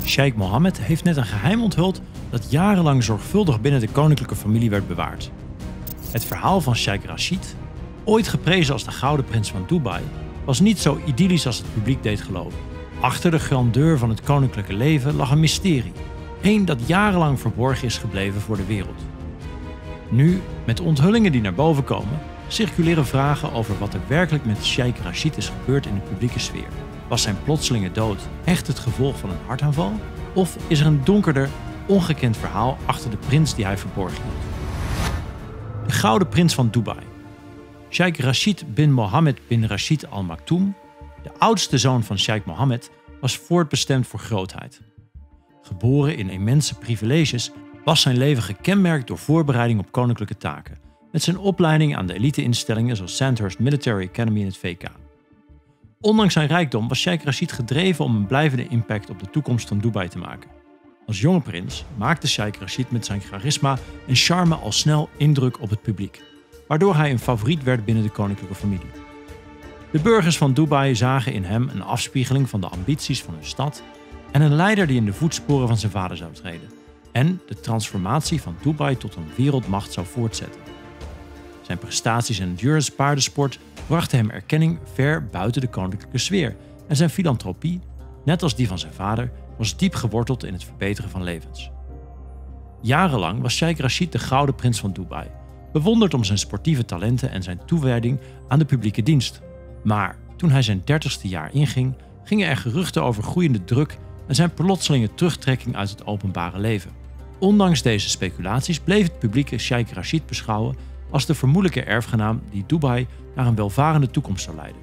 Sheikh Mohammed heeft net een geheim onthuld dat jarenlang zorgvuldig binnen de koninklijke familie werd bewaard. Het verhaal van Sheikh Rashid, ooit geprezen als de gouden prins van Dubai, was niet zo idyllisch als het publiek deed geloven. Achter de grandeur van het koninklijke leven lag een mysterie. Eén dat jarenlang verborgen is gebleven voor de wereld. Nu, met de onthullingen die naar boven komen, circuleren vragen over wat er werkelijk met Sheikh Rashid is gebeurd in de publieke sfeer. Was zijn plotselinge dood echt het gevolg van een hartaanval? Of is er een donkerder, ongekend verhaal achter de prins die hij verborgen hield? De gouden prins van Dubai. Sheikh Rashid bin Mohammed bin Rashid Al Maktoum, de oudste zoon van Sheikh Mohammed, was voortbestemd voor grootheid. Geboren in immense privileges was zijn leven gekenmerkt door voorbereiding op koninklijke taken, met zijn opleiding aan de elite-instellingen zoals Sandhurst Military Academy en het VK. Ondanks zijn rijkdom was Sheikh Rashid gedreven om een blijvende impact op de toekomst van Dubai te maken. Als jonge prins maakte Sheikh Rashid met zijn charisma en charme al snel indruk op het publiek, waardoor hij een favoriet werd binnen de koninklijke familie. De burgers van Dubai zagen in hem een afspiegeling van de ambities van hun stad en een leider die in de voetsporen van zijn vader zou treden en de transformatie van Dubai tot een wereldmacht zou voortzetten. Zijn prestaties in endurance paardensport brachten hem erkenning ver buiten de koninklijke sfeer en zijn filantropie, net als die van zijn vader, was diep geworteld in het verbeteren van levens. Jarenlang was Sheikh Rashid de gouden prins van Dubai, bewonderd om zijn sportieve talenten en zijn toewijding aan de publieke dienst. Maar toen hij zijn 30ste jaar inging, gingen er geruchten over groeiende druk en zijn plotselinge terugtrekking uit het openbare leven. Ondanks deze speculaties bleef het publiek Sheikh Rashid beschouwen als de vermoedelijke erfgenaam die Dubai naar een welvarende toekomst zou leiden.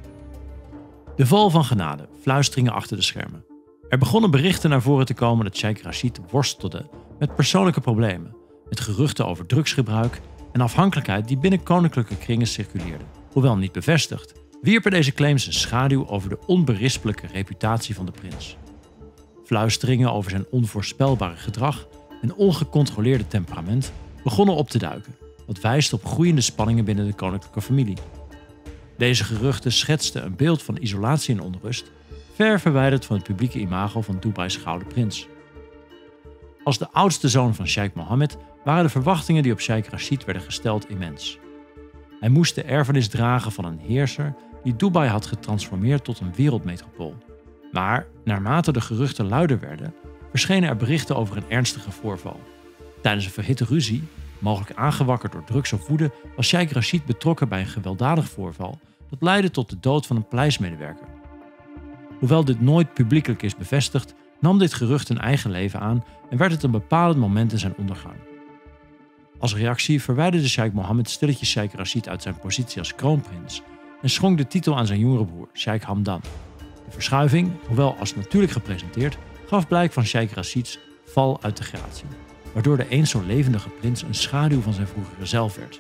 De val van genade, fluisteringen achter de schermen. Er begonnen berichten naar voren te komen dat Sheikh Rashid worstelde met persoonlijke problemen, met geruchten over drugsgebruik en afhankelijkheid die binnen koninklijke kringen circuleerden. Hoewel niet bevestigd, wierpen deze claims een schaduw over de onberispelijke reputatie van de prins. Fluisteringen over zijn onvoorspelbare gedrag en ongecontroleerde temperament begonnen op te duiken, wat wijst op groeiende spanningen binnen de koninklijke familie. Deze geruchten schetsten een beeld van isolatie en onrust, ver verwijderd van het publieke imago van Dubai's gouden prins. Als de oudste zoon van Sheikh Mohammed waren de verwachtingen die op Sheikh Rashid werden gesteld immens. Hij moest de erfenis dragen van een heerser die Dubai had getransformeerd tot een wereldmetropool. Maar naarmate de geruchten luider werden, verschenen er berichten over een ernstige voorval. Tijdens een verhitte ruzie, mogelijk aangewakkerd door drugs of woede, was Sheikh Rashid betrokken bij een gewelddadig voorval dat leidde tot de dood van een paleismedewerker. Hoewel dit nooit publiekelijk is bevestigd, nam dit gerucht een eigen leven aan en werd het een bepalend moment in zijn ondergang. Als reactie verwijderde Sheikh Mohammed stilletjes Sheikh Rashid uit zijn positie als kroonprins en schonk de titel aan zijn jongere broer, Sheikh Hamdan. De verschuiving, hoewel als natuurlijk gepresenteerd, gaf blijk van Sheikh Rashids val uit de gratie, waardoor de eens zo levendige prins een schaduw van zijn vroegere zelf werd.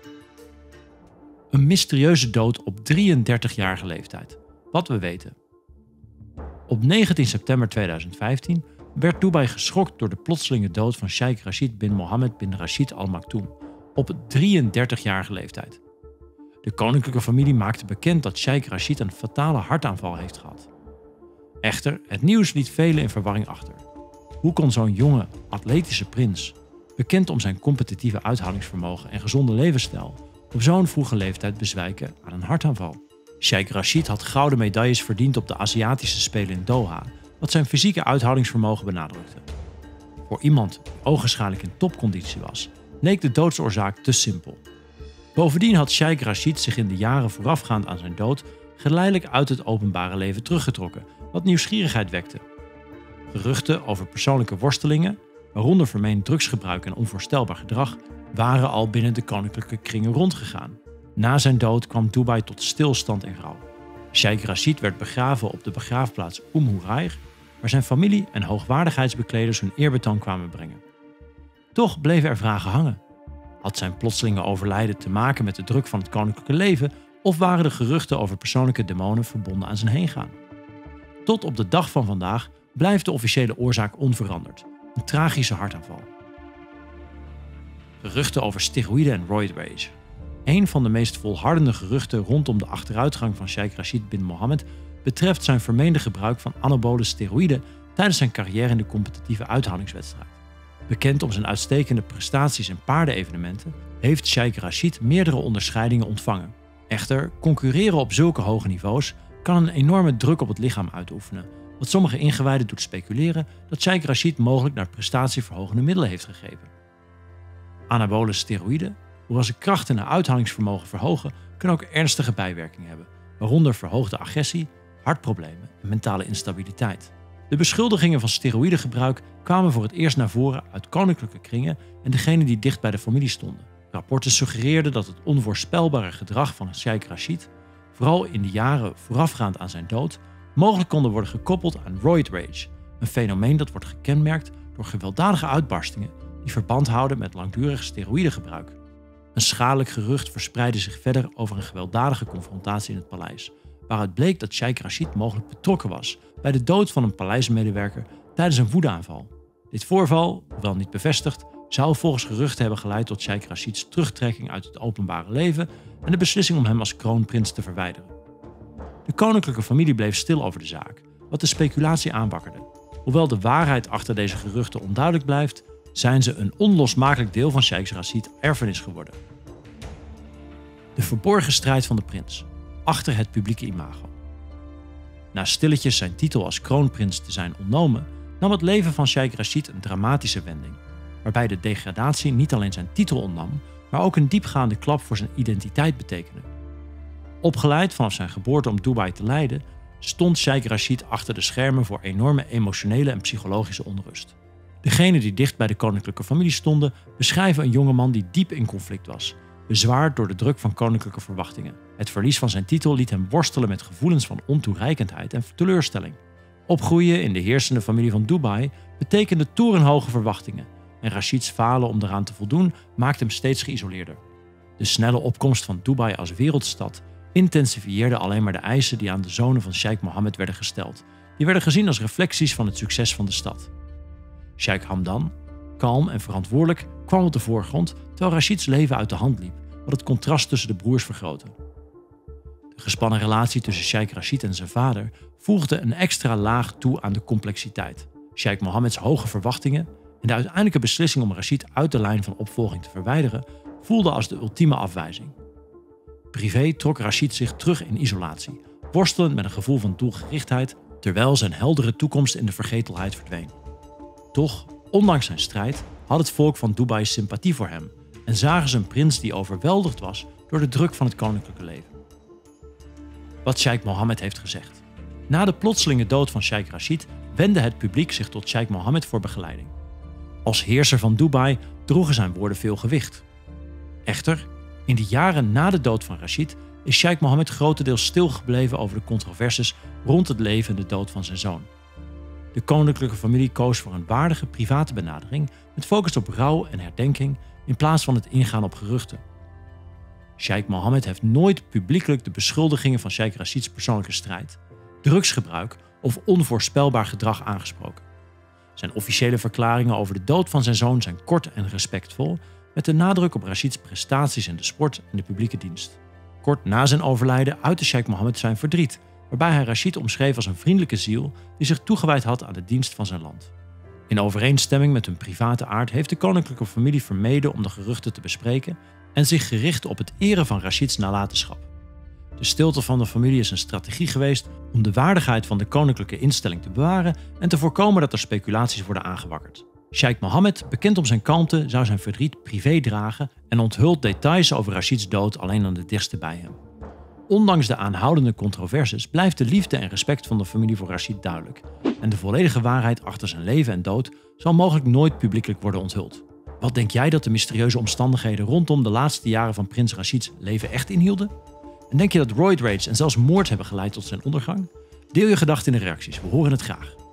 Een mysterieuze dood op 33-jarige leeftijd. Wat we weten. Op 19 september 2015 werd Dubai geschokt door de plotselinge dood van Sheikh Rashid bin Mohammed bin Rashid Al Maktoum op 33-jarige leeftijd. De koninklijke familie maakte bekend dat Sheikh Rashid een fatale hartaanval heeft gehad. Echter, het nieuws liet velen in verwarring achter. Hoe kon zo'n jonge, atletische prins, bekend om zijn competitieve uithoudingsvermogen en gezonde levensstijl, op zo'n vroege leeftijd bezwijken aan een hartaanval? Sheikh Rashid had gouden medailles verdiend op de Aziatische Spelen in Doha, wat zijn fysieke uithoudingsvermogen benadrukte. Voor iemand die ogenschijnlijk in topconditie was, leek de doodsoorzaak te simpel. Bovendien had Sheikh Rashid zich in de jaren voorafgaand aan zijn dood geleidelijk uit het openbare leven teruggetrokken, wat nieuwsgierigheid wekte. Geruchten over persoonlijke worstelingen, waaronder vermeend drugsgebruik en onvoorstelbaar gedrag, waren al binnen de koninklijke kringen rondgegaan. Na zijn dood kwam Dubai tot stilstand en rouw. Sheikh Rashid werd begraven op de begraafplaats Hurair, waar zijn familie en hoogwaardigheidsbekleders hun eerbetoon kwamen brengen. Toch bleven er vragen hangen. Had zijn plotselinge overlijden te maken met de druk van het koninklijke leven of waren de geruchten over persoonlijke demonen verbonden aan zijn heengaan? Tot op de dag van vandaag blijft de officiële oorzaak onveranderd: een tragische hartaanval. Geruchten over steroïden en roid rage. Een van de meest volhardende geruchten rondom de achteruitgang van Sheikh Rashid bin Mohammed betreft zijn vermeende gebruik van anabole steroïden tijdens zijn carrière in de competitieve uithoudingswedstrijd. Bekend om zijn uitstekende prestaties in paardenevenementen heeft Sheikh Rashid meerdere onderscheidingen ontvangen. Echter, concurreren op zulke hoge niveaus kan een enorme druk op het lichaam uitoefenen, wat sommige ingewijden doet speculeren dat Sheikh Rashid mogelijk naar prestatieverhogende middelen heeft gegrepen. Anabole steroïden, hoewel ze kracht en uithoudingsvermogen verhogen, kunnen ook ernstige bijwerkingen hebben, waaronder verhoogde agressie, hartproblemen en mentale instabiliteit. De beschuldigingen van steroïdengebruik kwamen voor het eerst naar voren uit koninklijke kringen en degenen die dicht bij de familie stonden. Rapporten suggereerden dat het onvoorspelbare gedrag van Sheikh Rashid, vooral in de jaren voorafgaand aan zijn dood, mogelijk konden worden gekoppeld aan roid rage, een fenomeen dat wordt gekenmerkt door gewelddadige uitbarstingen die verband houden met langdurig steroïdengebruik. Een schadelijk gerucht verspreidde zich verder over een gewelddadige confrontatie in het paleis, waaruit bleek dat Sheikh Rashid mogelijk betrokken was bij de dood van een paleismedewerker tijdens een woedeaanval. Dit voorval, hoewel niet bevestigd, zou volgens geruchten hebben geleid tot Sheikh Rashids terugtrekking uit het openbare leven en de beslissing om hem als kroonprins te verwijderen. De koninklijke familie bleef stil over de zaak, wat de speculatie aanwakkerde. Hoewel de waarheid achter deze geruchten onduidelijk blijft, zijn ze een onlosmakelijk deel van Sheikh Rashids erfenis geworden. De verborgen strijd van de prins, achter het publieke imago. Na stilletjes zijn titel als kroonprins te zijn ontnomen, nam het leven van Sheikh Rashid een dramatische wending, waarbij de degradatie niet alleen zijn titel ontnam, maar ook een diepgaande klap voor zijn identiteit betekende. Opgeleid vanaf zijn geboorte om Dubai te leiden, stond Sheikh Rashid achter de schermen voor enorme emotionele en psychologische onrust. Degenen die dicht bij de koninklijke familie stonden, beschrijven een jongeman die diep in conflict was, bezwaard door de druk van koninklijke verwachtingen. Het verlies van zijn titel liet hem worstelen met gevoelens van ontoereikendheid en teleurstelling. Opgroeien in de heersende familie van Dubai betekende torenhoge verwachtingen en Rashids falen om daaraan te voldoen maakte hem steeds geïsoleerder. De snelle opkomst van Dubai als wereldstad intensifieerde alleen maar de eisen die aan de zonen van Sheikh Mohammed werden gesteld. Die werden gezien als reflecties van het succes van de stad. Sheikh Hamdan, kalm en verantwoordelijk, kwam op de voorgrond terwijl Rashids leven uit de hand liep, wat het contrast tussen de broers vergrootte. De gespannen relatie tussen Sheikh Rashid en zijn vader voegde een extra laag toe aan de complexiteit. Sheikh Mohammeds hoge verwachtingen en de uiteindelijke beslissing om Rashid uit de lijn van opvolging te verwijderen voelde als de ultieme afwijzing. Privé trok Rashid zich terug in isolatie, worstelend met een gevoel van doelgerichtheid, terwijl zijn heldere toekomst in de vergetelheid verdween. Toch, ondanks zijn strijd, had het volk van Dubai sympathie voor hem en zagen ze een prins die overweldigd was door de druk van het koninklijke leven. Wat Sheikh Mohammed heeft gezegd. Na de plotselinge dood van Sheikh Rashid wendde het publiek zich tot Sheikh Mohammed voor begeleiding. Als heerser van Dubai droegen zijn woorden veel gewicht. Echter, in de jaren na de dood van Rashid is Sheikh Mohammed grotendeels stilgebleven over de controverses rond het leven en de dood van zijn zoon. De koninklijke familie koos voor een waardige private benadering met focus op rouw en herdenking in plaats van het ingaan op geruchten. Sheikh Mohammed heeft nooit publiekelijk de beschuldigingen van Sheikh Rashids persoonlijke strijd, drugsgebruik of onvoorspelbaar gedrag aangesproken. Zijn officiële verklaringen over de dood van zijn zoon zijn kort en respectvol, met de nadruk op Rashids prestaties in de sport en de publieke dienst. Kort na zijn overlijden uitte Sheikh Mohammed zijn verdriet, waarbij hij Rashid omschreef als een vriendelijke ziel die zich toegewijd had aan de dienst van zijn land. In overeenstemming met hun private aard heeft de koninklijke familie vermeden om de geruchten te bespreken en zich gericht op het eren van Rashids nalatenschap. De stilte van de familie is een strategie geweest om de waardigheid van de koninklijke instelling te bewaren en te voorkomen dat er speculaties worden aangewakkerd. Sheikh Mohammed, bekend om zijn kalmte, zou zijn verdriet privé dragen en onthult details over Rashids dood alleen aan de dichtste bij hem. Ondanks de aanhoudende controverses blijft de liefde en respect van de familie voor Rashid duidelijk en de volledige waarheid achter zijn leven en dood zal mogelijk nooit publiekelijk worden onthuld. Wat denk jij dat de mysterieuze omstandigheden rondom de laatste jaren van prins Rashids leven echt inhielden? En denk je dat roid rage en zelfs moord hebben geleid tot zijn ondergang? Deel je gedachten in de reacties, we horen het graag.